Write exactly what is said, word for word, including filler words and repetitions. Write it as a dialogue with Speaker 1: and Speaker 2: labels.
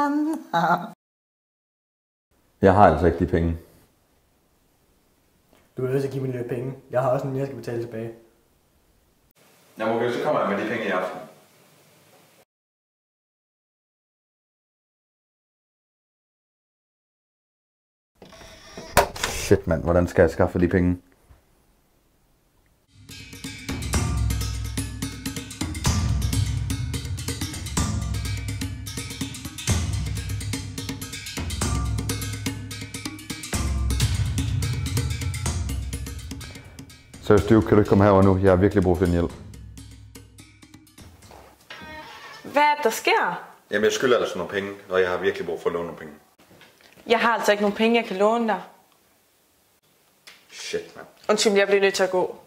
Speaker 1: Jeg har altså ikke de penge.
Speaker 2: Du er nødt til at give mig lidt penge. Jeg har også en, jeg skal betale tilbage.
Speaker 1: Jamen okay, så kommer jeg med de penge i aften. Shit mand, hvordan skal jeg skaffe de penge? Så Steve, kan du ikke komme herover nu? Jeg har virkelig brug for din hjælp.
Speaker 3: Hvad er det, der sker?
Speaker 1: Jamen jeg skylder altså nogle penge, og jeg har virkelig brug for at låne nogle penge.
Speaker 3: Jeg har altså ikke nogen penge, jeg kan låne dig.
Speaker 1: Shit mand.
Speaker 3: Undskyld, jeg bliver nødt til at gå.